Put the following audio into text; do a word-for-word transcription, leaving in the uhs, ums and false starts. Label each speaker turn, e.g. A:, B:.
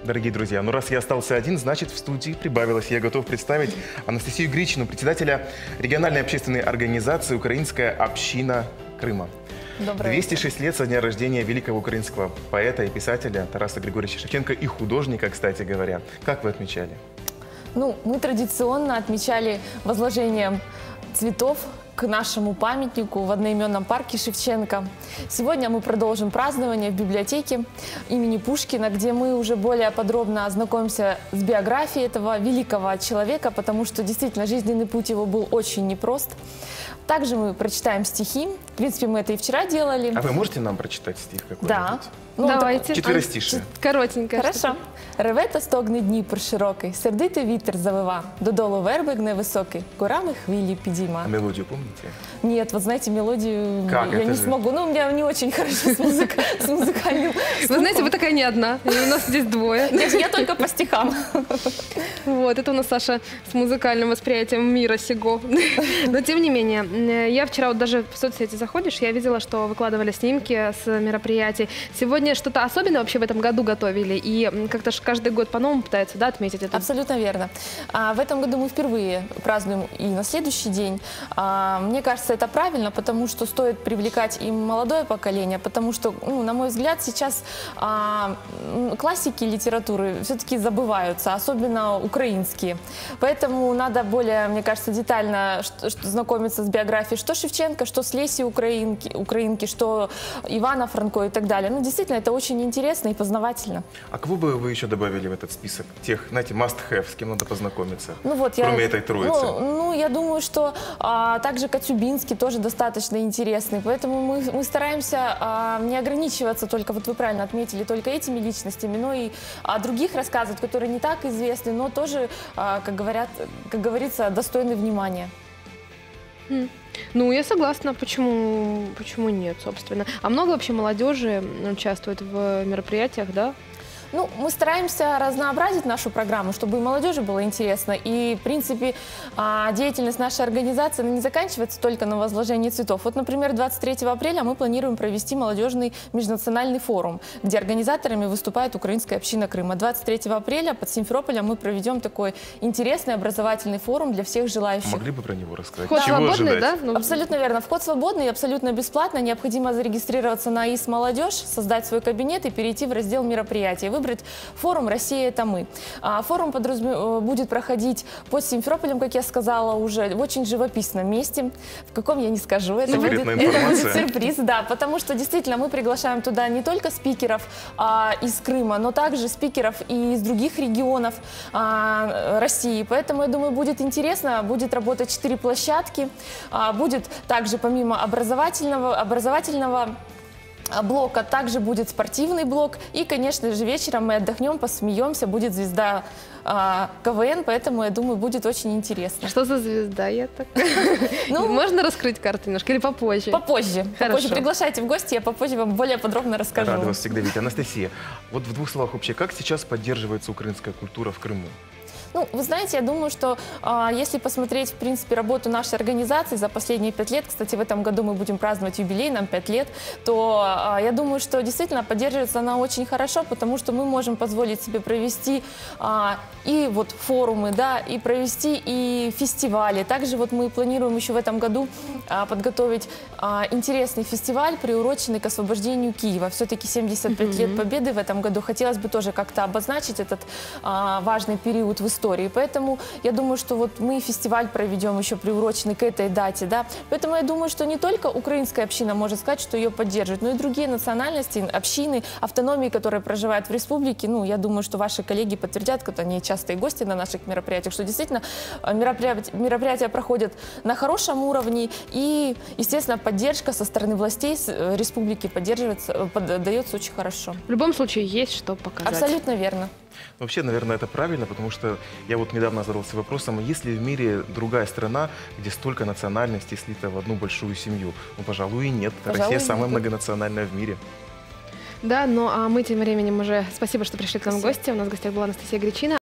A: Дорогие друзья, ну раз я остался один, значит в студии прибавилось. Я готов представить Анастасию Гричину, председателя региональной общественной организации «Украинская община Крыма».
B: Доброе
A: двести шесть лет со дня рождения великого украинского поэта и писателя Тараса Григорьевича Шевченко и художника, кстати говоря. Как вы отмечали?
B: Ну, мы традиционно отмечали возложением цветов к нашему памятнику в одноименном парке Шевченко. Сегодня мы продолжим празднование в библиотеке имени Пушкина, где мы уже более подробно ознакомимся с биографией этого великого человека, потому что действительно жизненный путь его был очень непрост. Также мы прочитаем стихи. В принципе, мы это и вчера делали.
A: А вы можете нам прочитать стих какой-нибудь?
B: Да. Ну,
C: давайте.
A: Четверостишие.
C: Коротенько.
B: Хорошо. Реве та стогне Дніпр широкий, сердитий вітер завива, додолу вербик невисокий, горами хвилі підійма.
A: А мелодию помните?
B: Нет, вот знаете, мелодию
A: Как?
B: я
A: Это
B: не
A: же...
B: смогу. Ну, у меня не очень хорошо с, музык... с музыкальным.
C: Вы знаете, вы такая не одна, и у нас здесь двое.
B: Я, я только по стихам.
C: Вот, это у нас Саша с музыкальным восприятием мира сего. Но тем не менее, я вчера вот даже в соцсети заходишь, я видела, что выкладывали снимки с мероприятий. Сегодня что-то особенное вообще в этом году готовили, и как-то каждый год по-новому пытаются, да, отметить это?
B: Абсолютно верно. А, в этом году мы впервые празднуем и на следующий день. А, мне кажется, это правильно, потому что стоит привлекать и молодое поколение, потому что, ну, на мой взгляд, сейчас а, классики литературы все-таки забываются, особенно украинские. Поэтому надо более, мне кажется, детально что, что, знакомиться с биографией, что Шевченко, что с Лесей украинки, украинки, что Ивана Франко и так далее. Ну, действительно, это очень интересно и познавательно.
A: А кого бы вы еще добавили в этот список? Тех, знаете, must-have, с кем надо познакомиться,
B: ну, вот,
A: кроме
B: я,
A: этой троицы?
B: Ну, ну, я думаю, что а, также Коцюбинский тоже достаточно интересный. Поэтому мы, мы стараемся а, не ограничиваться только, вот вы правильно отметили, только этими личностями, но и о других рассказывать, которые не так известны, но тоже, а, как говорят, как говорится, достойны внимания.
C: Ну, я согласна. Почему, почему нет, собственно? А много вообще молодежи участвует в мероприятиях, да?
B: Ну, мы стараемся разнообразить нашу программу, чтобы и молодежи было интересно. И, в принципе, деятельность нашей организации не заканчивается только на возложении цветов. Вот, например, двадцать третьего апреля мы планируем провести молодежный межнациональный форум, где организаторами выступает Украинская община Крыма. двадцать третьего апреля под Симферополем мы проведем такой интересный образовательный форум для всех желающих.
A: Могли бы про него рассказать?
C: Вход
A: Чего
C: свободный,
A: ожидать?
C: да? Ну...
B: Абсолютно верно. Вход свободный, абсолютно бесплатно. Необходимо зарегистрироваться на ИС «Молодежь», создать свой кабинет и перейти в раздел мероприятий. Выбрать форум «Россия – это мы». Форум подразум... будет проходить под Симферополем, как я сказала уже, в очень живописном месте. В каком, я не скажу. Это будет, это будет сюрприз, да, потому что действительно мы приглашаем туда не только спикеров а, из Крыма, но также спикеров и из других регионов а, России. Поэтому, я думаю, будет интересно. Будет работать четыре площадки. А, будет также помимо образовательного, образовательного блока также будет спортивный блок. И, конечно же, вечером мы отдохнем, посмеемся, будет звезда а, КВН, поэтому, я думаю, будет очень интересно.
C: Что за звезда? Я так... ну, можно раскрыть карту немножко или попозже?
B: Попозже. Попозже. Приглашайте в гости, я попозже вам более подробно расскажу.
A: Рада вас всегда видеть. Анастасия, вот в двух словах вообще, как сейчас поддерживается украинская культура в Крыму?
B: Ну, вы знаете, я думаю, что э, если посмотреть, в принципе, работу нашей организации за последние пять лет, кстати, в этом году мы будем праздновать юбилей, нам пять лет, то э, я думаю, что действительно поддерживается она очень хорошо, потому что мы можем позволить себе провести э, и вот форумы, да, и провести и фестивали. Также вот мы планируем еще в этом году э, подготовить э, интересный фестиваль, приуроченный к освобождению Киева. Все-таки семьдесят пять лет Победы в этом году. Хотелось бы тоже как-то обозначить этот э, важный период в истории. Истории. Поэтому я думаю, что вот мы фестиваль проведем еще приуроченный к этой дате, да. Поэтому я думаю, что не только украинская община может сказать, что ее поддерживает, но и другие национальности, общины, автономии, которые проживают в республике. Ну, я думаю, что ваши коллеги подтвердят, когда они частые гости на наших мероприятиях, что действительно мероприятия, мероприятия проходят на хорошем уровне и, естественно, поддержка со стороны властей республики поддерживается, дается очень хорошо.
C: В любом случае есть что показать.
B: Абсолютно верно.
A: Вообще, наверное, это правильно, потому что я вот недавно задался вопросом, есть ли в мире другая страна, где столько национальностей слито в одну большую семью? Ну, пожалуй, и нет.
B: Пожалуй,
A: Россия самая
B: нет.
A: многонациональная в мире.
C: Да, ну а мы тем временем уже... Спасибо, что пришли к нам в
B: Спасибо.
C: гости. У нас в гостях была Анастасия Гричина.